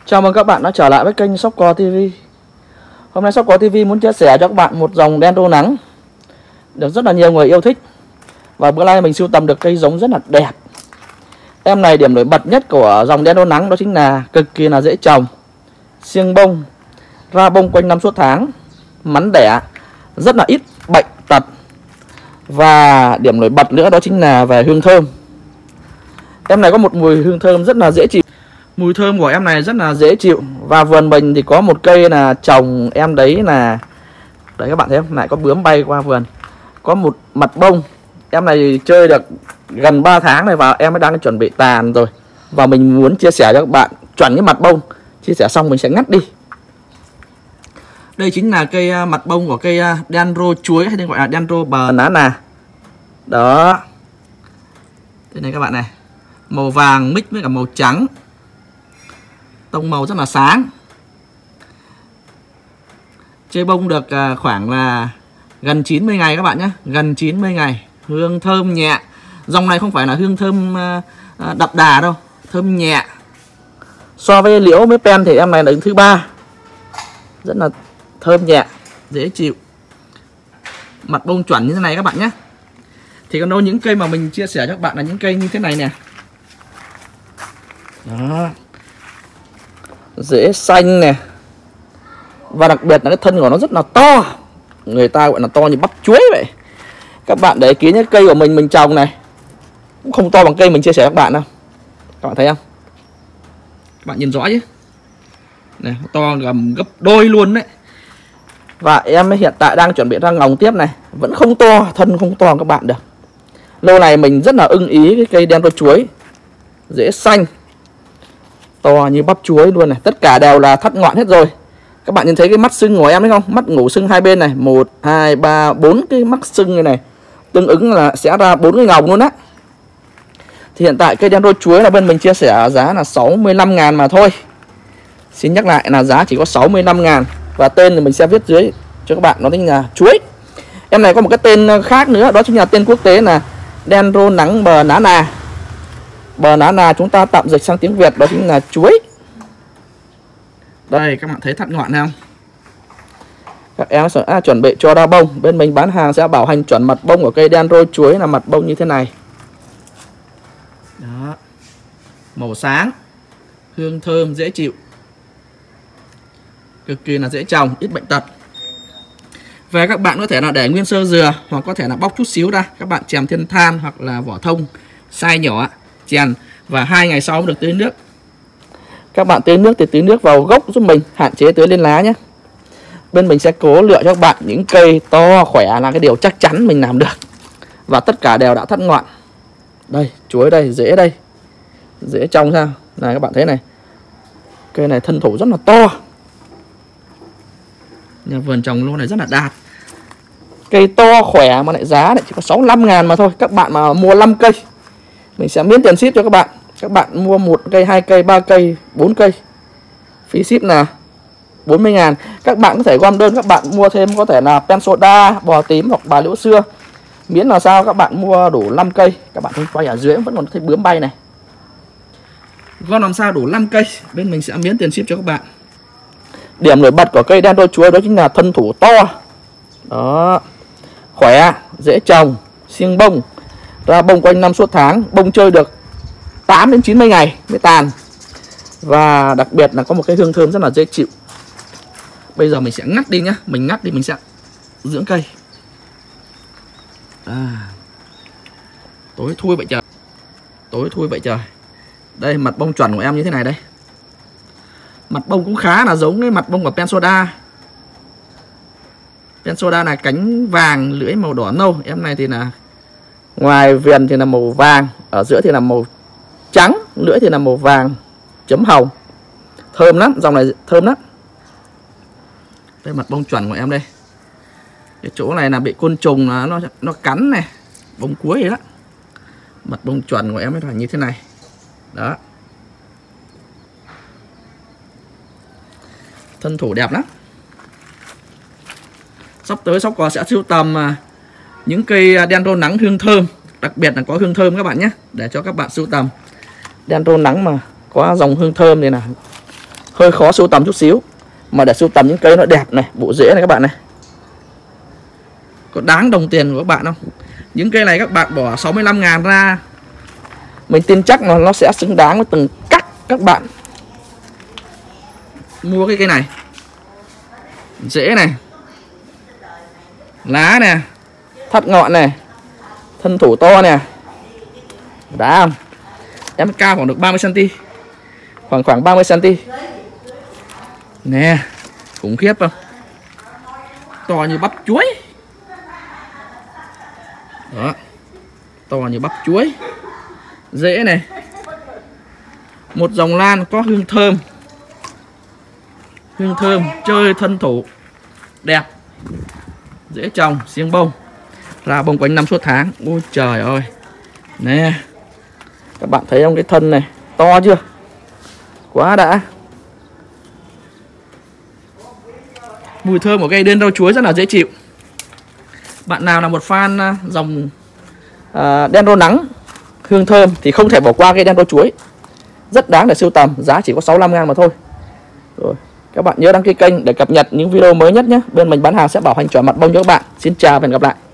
Chào mừng các bạn đã trở lại với kênh Shopcore TV. Hôm nay Shopcore TV muốn chia sẻ cho các bạn một dòng Dendro nắng được rất là nhiều người yêu thích. Và bữa nay mình sưu tầm được cây giống rất là đẹp. Em này điểm nổi bật nhất của dòng Dendro nắng đó chính là cực kỳ là dễ trồng, siêng bông, ra bông quanh năm suốt tháng, mắn đẻ, rất là ít bệnh tật. Và điểm nổi bật nữa đó chính là về hương thơm. Em này có một mùi hương thơm rất là dễ chịu. Mùi thơm của em này rất là dễ chịu. Và vườn mình thì có một cây là trồng em đấy là, đấy các bạn thấy không, lại có bướm bay qua vườn. Có một mặt bông. Em này chơi được gần 3 tháng này và em mới đang chuẩn bị tàn rồi. Và mình muốn chia sẻ cho các bạn chuẩn cái mặt bông. Chia sẻ xong mình sẽ ngắt đi. Đây chính là cây mặt bông của cây Dendro chuối, hay gọi là Dendro banana. Đó. Đây này các bạn này. Màu vàng mix với cả màu trắng. Tông màu rất là sáng. Chơi bông được khoảng là gần 90 ngày các bạn nhé. Gần 90 ngày. Hương thơm nhẹ. Dòng này không phải là hương thơm đậm đà đâu. Thơm nhẹ. So với liễu với pen thì em này là đứng thứ 3. Rất là thơm nhẹ, dễ chịu. Mặt bông chuẩn như thế này các bạn nhé. Thì còn đâu những cây mà mình chia sẻ cho các bạn là những cây như thế này nè. Đó. Rễ xanh nè. Và đặc biệt là cái thân của nó rất là to. Người ta gọi là to như bắp chuối vậy. Các bạn để ý nhé, cây của mình trồng này cũng không to bằng cây mình chia sẻ các bạn đâu. Các bạn thấy không? Các bạn nhìn rõ chứ. Này, to gần gấp đôi luôn đấy. Và em hiện tại đang chuẩn bị ra ngồng tiếp này. Vẫn không to, thân không to các bạn được. Lâu này mình rất là ưng ý cái cây Dendro chuối. Rễ xanh, to như bắp chuối luôn này. Tất cả đều là thắt ngọn hết rồi. Các bạn nhìn thấy cái mắt sưng của em đấy không? Mắt ngủ sưng hai bên này. 1, 2, 3, 4 cái mắt sưng này. Tương ứng là sẽ ra 4 cái ngồng luôn á. Thì hiện tại cây Dendro chuối là bên mình chia sẻ giá là 65.000 mà thôi. Xin nhắc lại là giá chỉ có 65.000. Và tên thì mình sẽ viết dưới cho các bạn, nó chính là chuối. Em này có một cái tên khác nữa, đó chính là tên quốc tế là Dendro nắng banana. Banana chúng ta tạm dịch sang tiếng Việt đó chính là chuối. Đây các bạn thấy thắt ngọn không? Các em sẽ chuẩn bị cho ra bông. Bên mình bán hàng sẽ bảo hành chuẩn mặt bông của cây Dendro chuối là mặt bông như thế này. Đó. Màu sáng, hương thơm dễ chịu, cực kỳ là dễ trồng, ít bệnh tật. Và các bạn có thể là để nguyên sơ dừa, hoặc có thể là bóc chút xíu ra, các bạn chèn thêm than hoặc là vỏ thông size nhỏ, chèn và 2 ngày sau mới được tưới nước. Các bạn tưới nước thì tưới nước vào gốc giúp mình, hạn chế tưới lên lá nhé. Bên mình sẽ cố lựa cho các bạn những cây to khỏe là cái điều chắc chắn mình làm được. Và tất cả đều đã thắt ngọn. Đây, chuối đây, rễ đây. Rễ trong sao? Này các bạn thấy này. Cây này thân thủ rất là to. Nhà vườn trồng lô này rất là đạt. Cây to khỏe mà lại giá lại chỉ có 65.000 mà thôi. Các bạn mà mua 5 cây mình sẽ miễn tiền ship cho các bạn. Các bạn mua 1 cây, 2 cây, 3 cây, 4 cây, phí ship là 40.000. Các bạn có thể gom đơn, các bạn mua thêm có thể là pen soda, bò tím hoặc bà liễu xưa. Miễn là sao các bạn mua đủ 5 cây. Các bạn thấy quay ở dưới vẫn còn thấy bướm bay này. Gom làm sao đủ 5 cây, bên mình sẽ miễn tiền ship cho các bạn. Điểm nổi bật của cây Dendro chuối đó chính là thân thủ to. Đó. Khỏe, dễ trồng, siêng bông, ra bông quanh năm suốt tháng, bông chơi được 8 đến 90 ngày mới tàn. Và đặc biệt là có một cái hương thơm rất là dễ chịu. Bây giờ mình sẽ ngắt đi nhá, mình ngắt đi mình sẽ dưỡng cây. Tối thui vậy trời. Tối thui vậy trời. Đây mặt bông chuẩn của em như thế này đây. Mặt bông cũng khá là giống cái mặt bông của pen soda. Pen soda là cánh vàng, lưỡi màu đỏ nâu. Em này thì là ngoài viền thì là màu vàng, ở giữa thì là màu trắng, lưỡi thì là màu vàng chấm hồng. Thơm lắm, dòng này thơm lắm. Đây mặt bông chuẩn của em đây. Cái chỗ này là bị côn trùng nó cắn này, bông cuối vậy đó. Mặt bông chuẩn của em là như thế này. Đó. Thân thủ đẹp lắm. Sắp tới Shopcore sẽ sưu tầm những cây Dendro nắng hương thơm, đặc biệt là có hương thơm các bạn nhé, để cho các bạn sưu tầm. Dendro nắng mà có dòng hương thơm này là hơi khó sưu tầm chút xíu. Mà để sưu tầm những cây nó đẹp này, bộ rễ này các bạn này, có đáng đồng tiền của các bạn không? Những cây này các bạn bỏ 65.000 ra, mình tin chắc là nó sẽ xứng đáng với từng cắt các bạn mua cái cây này. Rễ này, lá nè, thắt ngọn này, thân thủ to nè, đá không? Em cao khoảng được 30 cm, khoảng 30 cm nè, khủng khiếp không? To như bắp chuối đó, to như bắp chuối. Rễ này, một dòng lan có hương thơm, chơi thân thủ đẹp, dễ trồng, xiêng bông, ra bông quanh năm suốt tháng. Ôi trời ơi nè, các bạn thấy không, cái thân này to chưa, quá đã. Mùi thơm của cây đen rau chuối rất là dễ chịu. Bạn nào là một fan dòng đen rau nắng hương thơm thì không thể bỏ qua cây đen rau chuối, rất đáng để sưu tầm, giá chỉ có 65.000 mà thôi. Rồi, các bạn nhớ đăng ký kênh để cập nhật những video mới nhất nhé. Bên mình bán hàng sẽ bảo hành chuẩn mặt bông cho các bạn. Xin chào và hẹn gặp lại.